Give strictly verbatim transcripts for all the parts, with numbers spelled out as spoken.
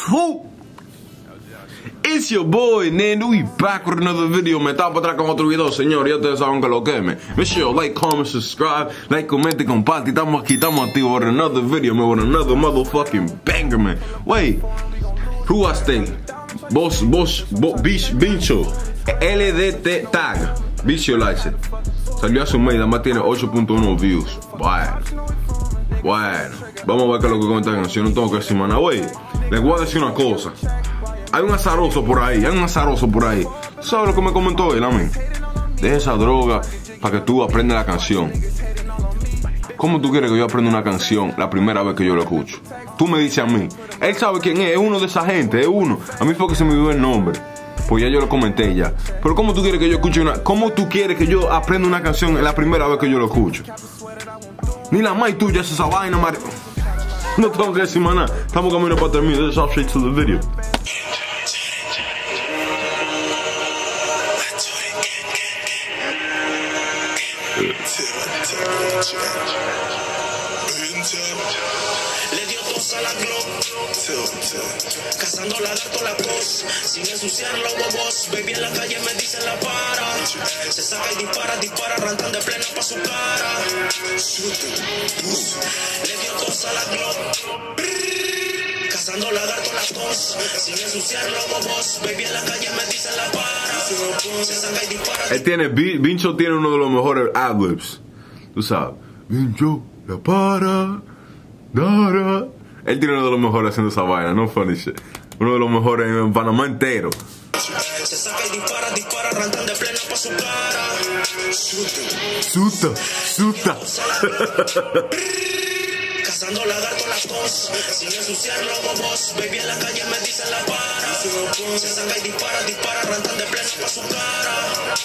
Woo! It's your boy Nando, we back with another video. Me estaba para atrás con otro video, señor. Ya ustedes saben que lo queme. Make sure you like, comment, subscribe, like, comente, comparte. Estamos aquí, estamos activos for another video, man. With another motherfucking banger, man. Wait, who was thing? Vos, vos, vos, bicho. L D T tag. Visualize. Salió hace un mes, además tiene ocho punto uno views. Bueno, bueno. Vamos a ver qué es lo que comenta la canción. No tengo que decir nada. Wey, les voy a decir una cosa. Hay un azaroso por ahí, hay un azaroso por ahí. ¿Sabes lo que me comentó él, amén? Deja esa droga para que tú aprendas la canción. ¿Cómo tú quieres que yo aprenda una canción la primera vez que yo lo escucho? Tú me dices a mí. Él sabe quién es, es uno de esa gente, es uno. A mí fue que se me dio el nombre. Pues ya yo lo comenté ya. Pero ¿cómo tú quieres que yo escuche una... ¿Cómo tú quieres que yo aprenda una canción la primera vez que yo lo escucho? Ni la más tuya es esa vaina, Mario. No tengo que decir más nada. Estamos caminando para terminar. Let's hop straight to the video. Le dio tos a la Glock, cazando lagarto la tos, sin ensuciar los bobos. Baby en la calle me dicen la para, se saca y dispara, dispara, arrancan de plena pa' su cara. Le dio tos a la Glock, cazando lagarto la tos, sin ensuciar los bobos. Baby en la calle me dicen la para, se saca y dispara. Él tiene, Vincho tiene uno de los mejores adlibs. Tú sabes, Vincho la para, Dara. Él tiene uno de los mejores haciendo esa vaina, no funny shit. Uno de los mejores en Panamá entero. Se saca y dispara, dispara, arrancan de plena pa' su cara. Suta, suta. Cazando lagarto la tos, sin ensuciar los bobos. Baby en la calle me dicen la para, se saca y dispara, dispara, arrancan de plena pa' su cara.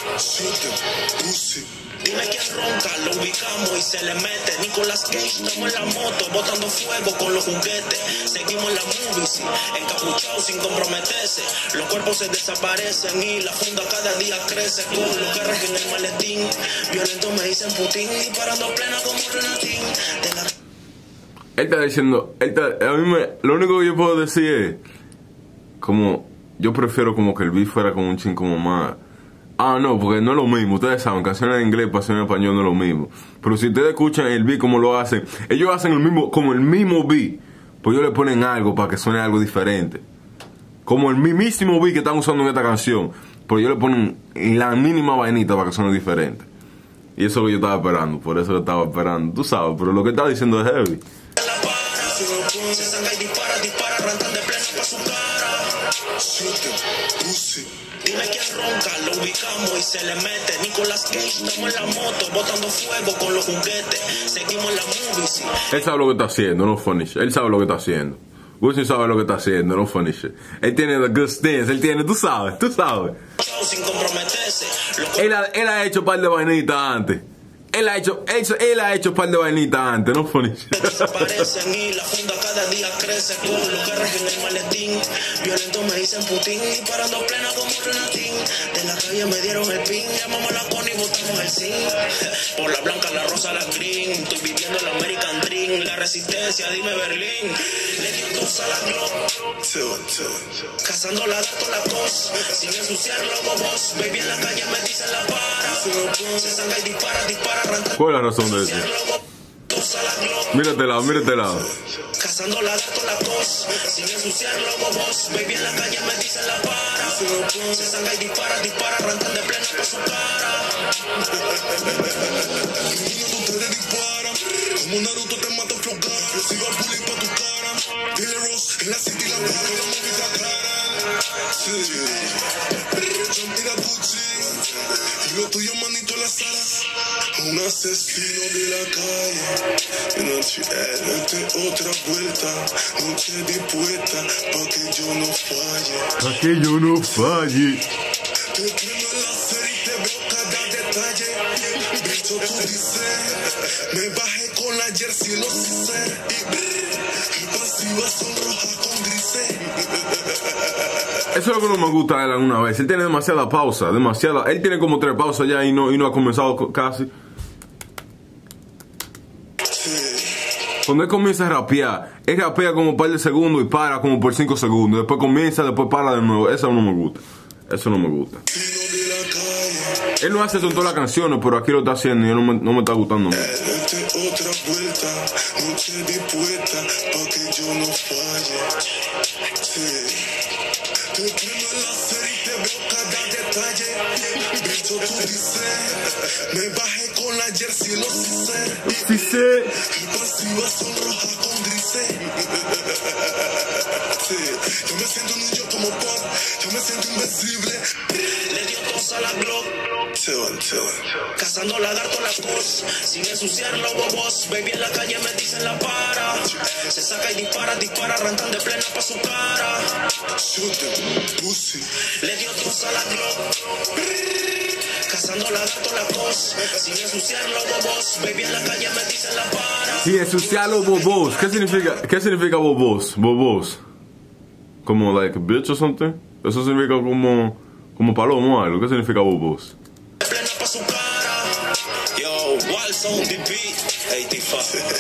Dime quién ronca, lo ubicamos y se le mete. Nicolas Cage, estamos en la moto, botando fuego con los juguetes. Seguimos en la movie, sí, encapuchados sin comprometerse. Los cuerpos se desaparecen y la funda cada día crece. Con los carros en el maletín, violentos me dicen Putin, disparando plena como Renatín. La... Él está diciendo, él está, a mí me, lo único que yo puedo decir es, como, yo prefiero como que el beat fuera como un chin como más... Ah, no, porque no es lo mismo. Ustedes saben, canciones en inglés, canciones en español no es lo mismo. Pero si ustedes escuchan el beat como lo hacen, ellos hacen el mismo, como el mismo beat, pues ellos le ponen algo para que suene algo diferente. Como el mismísimo beat que están usando en esta canción, pero ellos le ponen la mínima vainita para que suene diferente. Y eso es lo que yo estaba esperando, por eso lo estaba esperando. Tú sabes, pero lo que estaba diciendo es heavy. Se saca y dispara, dispara, arrancan de plena pa' su cara. Dime quién ronca, lo ubicamos y se le mete. Nicolas Cage, estamos en la moto, botando fuego con los juguetes. Seguimos en la movie, sí. Él sabe lo que está haciendo, no funny shit. Él sabe lo que está haciendo. Wilson sabe lo que está haciendo, no funny shit. Él tiene the good stance, él tiene, tú sabes, tú sabes. Sin comprometerse. Él ha, él ha hecho un par de vainitas antes. Él ha hecho, él, él ha hecho un par de vainitas antes, no funny shit. Desaparecen y la funda cada día crece. Con los carros en el maletín, violentos me dicen Putin, disparando plena como Renatín. De la calle me dieron el pin, llamamos a la Connie y botamos el zinc. Por la blanca, la rosa, la green. Estoy viviendo el American Dream. La resistencia, dime Berlín. Le dio dos a la Glock, cazando lagarto la tos, sin ensuciar los bobos. Baby en la calle me dicen la para, se saca y dispara, dispara. ¿Cuál es la razón de eso? Míratela, míratela. Cazando lagarto la tos, sin ensuciar los bobos. Baby en la calle me dicen la para, se saca y dispara, dispara, arrancan de plena pa' su cara. Ustedes disparan, como Naruto te mata flow cara. Yo sigo al bullying pa' tu cara. Dealeros en la city la baja, la música clara. Yo mira Gucci y lo tuyo manito las alas. Un asesino de la calle, noche adelante otra vuelta, noche dispuesta pa' que yo no falle, pa' que yo no falle. Te prendo en la serie y te veo cada detalle, bicho tú dices, me bajé con la jersey los hice, y pasiva sonroja con grises. Eso es lo que no me gusta de él alguna vez. Él tiene demasiada pausa, demasiada. Él tiene como tres pausas ya y no, y no ha comenzado casi. Cuando él comienza a rapear, él rapea como un par de segundos y para como por cinco segundos. Después comienza, después para de nuevo. Eso no me gusta. Eso no me gusta. Él no hace eso en todas las canciones, pero aquí lo está haciendo y no me, no me está gustando mucho. Otra vuelta, noche dispuesta, pa' que yo no falle. Sí. Te prendo el láser y te veo cada detalle. Bicho, tú dices, me bajé con la jersey, lo sé. Sí sé. Pasiva sonroja con grisé. Sí. Yo me siento un niño como Pop, yo me siento invencible. Le dio tos a la Glock. Chillin', chillin'. Cazando lagarto a la cos, sin ensuciar los bobos. Baby en la calle me dicen la para. Se saca y dispara, dispara, arrancan de plena pa' su cara. Shoot them, pussy. Le dio tos a la Glock. Cazando lagarto a la cos, sin ensuciar los bobos. Baby en la calle me dicen la para. Sin ensuciar los bobos. ¿Qué significa, qué significa bobos? Bobos. Como like bitch or something. Eso significa como, como palomo o algo. ¿Qué significa bobos? Plena pa' su cara. Yo, waltz on the beat. Hey, Tifa.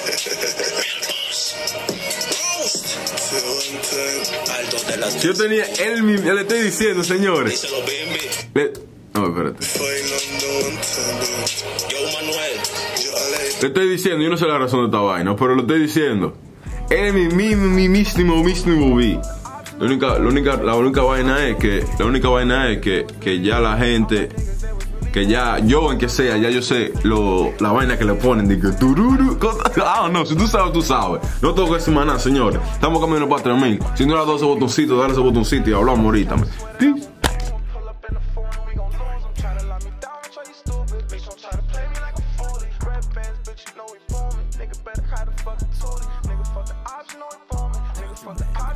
Roast. Alto de las. Yo tenía él mismo, le estoy diciendo, señores. Díselo, bimbi. Le, no, espérate. Yo, Manuel. Yo, Ale. Le estoy diciendo, yo no sé la razón de esta vaina, pero lo estoy diciendo. Él es mi, mi, mi mismo, mismo beat. La única, la única, la única vaina es que, la única vaina es que, que ya la gente, que ya yo en que sea, ya yo sé lo, la vaina que le ponen de que tururu, ah no, si tú sabes, tú sabes. No tengo que decir más nada, señores. Estamos caminando para tres mil. Si no le das ese botoncito, dale ese botoncito y hablamos ahorita. Peace. Fuck the